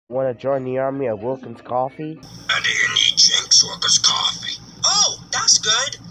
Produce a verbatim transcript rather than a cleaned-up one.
Want to join the army of Wilkins Coffee? And do you need Jinx Wilkins Coffee? Oh, that's good.